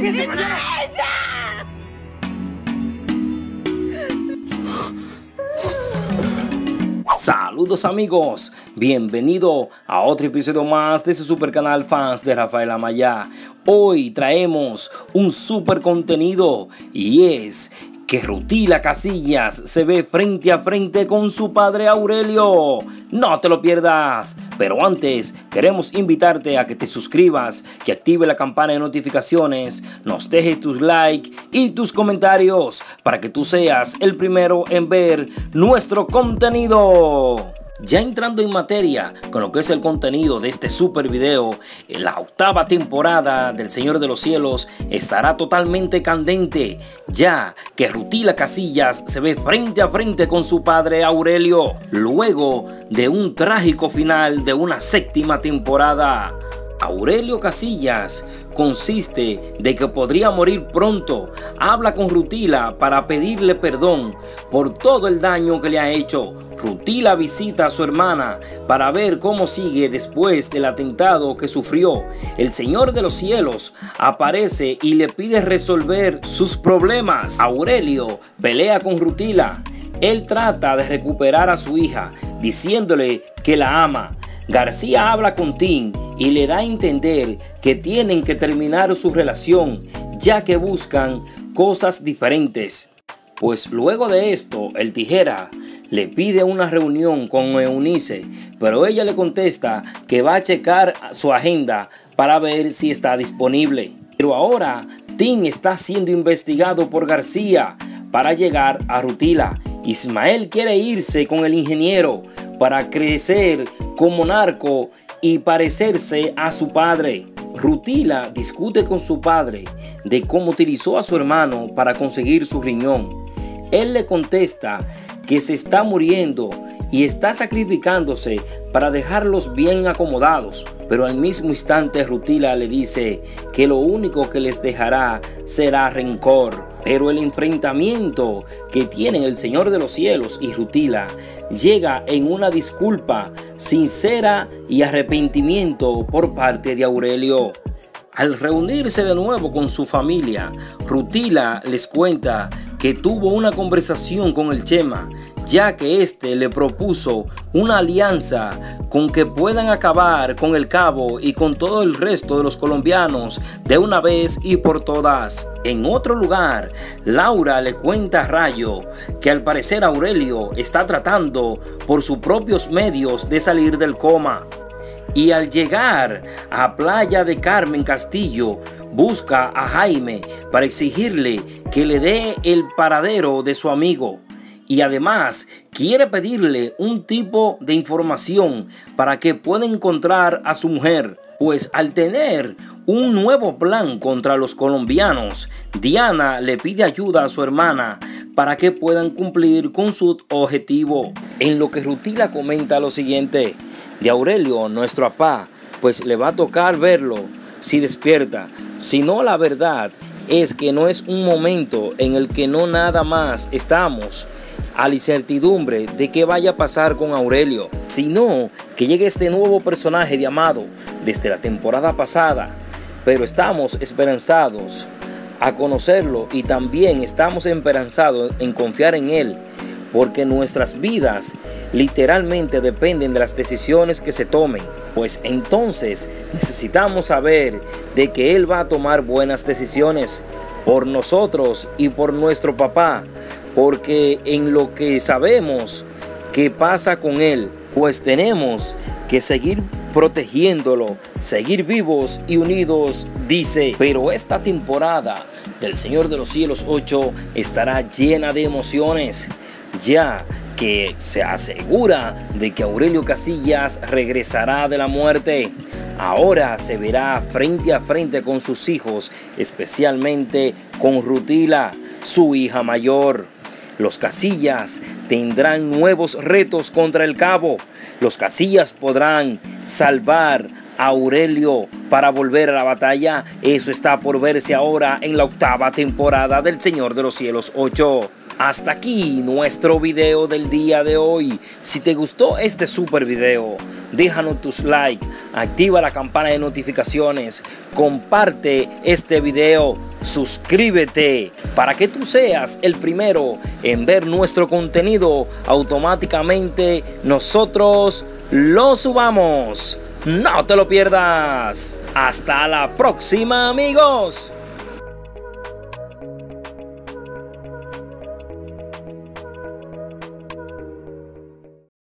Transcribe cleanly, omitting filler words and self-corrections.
Saludos amigos, bienvenido a otro episodio más de su super canal Fans de Rafael Amaya. Hoy traemos un super contenido y es que Rutila Casillas se ve frente a frente con su padre Aurelio. No te lo pierdas. Pero antes queremos invitarte a que te suscribas, que active la campana de notificaciones, nos dejes tus likes y tus comentarios para que tú seas el primero en ver nuestro contenido. Ya entrando en materia con lo que es el contenido de este super video, la octava temporada del Señor de los Cielos estará totalmente candente, ya que Rutila Casillas se ve frente a frente con su padre Aurelio, luego de un trágico final de una séptima temporada. Aurelio Casillas consiste de que podría morir pronto. Habla con Rutila para pedirle perdón por todo el daño que le ha hecho. Rutila visita a su hermana para ver cómo sigue después del atentado que sufrió. El Señor de los Cielos aparece y le pide resolver sus problemas. Aurelio pelea con Rutila. Él trata de recuperar a su hija, diciéndole que la ama. García habla con Tim y le da a entender que tienen que terminar su relación, ya que buscan cosas diferentes. Pues luego de esto, el Tijera le pide una reunión con Eunice, pero ella le contesta que va a checar su agenda para ver si está disponible. Pero ahora Tim está siendo investigado por García para llegar a Rutila. Ismael quiere irse con el ingeniero para crecer como narco y parecerse a su padre. Rutila discute con su padre de cómo utilizó a su hermano para conseguir su riñón. Él le contesta que se está muriendo y está sacrificándose para dejarlos bien acomodados, pero al mismo instante Rutila le dice que lo único que les dejará será rencor. Pero el enfrentamiento que tienen el Señor de los Cielos y Rutila llega en una disculpa sincera y arrepentimiento por parte de Aurelio. Al reunirse de nuevo con su familia, Rutila les cuenta que tuvo una conversación con el Chema, ya que este le propuso una alianza con que puedan acabar con el Cabo y con todo el resto de los colombianos de una vez y por todas. En otro lugar, Laura le cuenta a Rayo que al parecer Aurelio está tratando por sus propios medios de salir del coma. Y al llegar a Playa de Carmen Castillo, busca a Jaime para exigirle que le dé el paradero de su amigo. Y además quiere pedirle un tipo de información para que pueda encontrar a su mujer. Pues al tener un nuevo plan contra los colombianos, Diana le pide ayuda a su hermana para que puedan cumplir con su objetivo. En lo que Rutila comenta lo siguiente: de Aurelio, nuestro papá, pues le va a tocar verlo si despierta. Si no, la verdad es que no es un momento en el que no nada más estamos a la incertidumbre de qué vaya a pasar con Aurelio, sino que llegue este nuevo personaje de Amado desde la temporada pasada. Pero estamos esperanzados a conocerlo y también estamos esperanzados en confiar en él, porque nuestras vidas literalmente dependen de las decisiones que se tomen. Pues entonces necesitamos saber de que él va a tomar buenas decisiones por nosotros y por nuestro papá, porque en lo que sabemos que pasa con él, pues tenemos que seguir protegiéndolo, seguir vivos y unidos, dice. Pero esta temporada del Señor de los Cielos 8 estará llena de emociones, ya que se asegura de que Aurelio Casillas regresará de la muerte. Ahora se verá frente a frente con sus hijos, especialmente con Rutila, su hija mayor. Los Casillas tendrán nuevos retos contra el Cabo. Los Casillas podrán salvar a Aurelio para volver a la batalla. Eso está por verse ahora en la octava temporada del Señor de los Cielos 8. Hasta aquí nuestro video del día de hoy. Si te gustó este super video, déjanos tus likes, activa la campana de notificaciones, comparte este video, suscríbete para que tú seas el primero en ver nuestro contenido. Automáticamente nosotros lo subamos. No te lo pierdas. Hasta la próxima, amigos.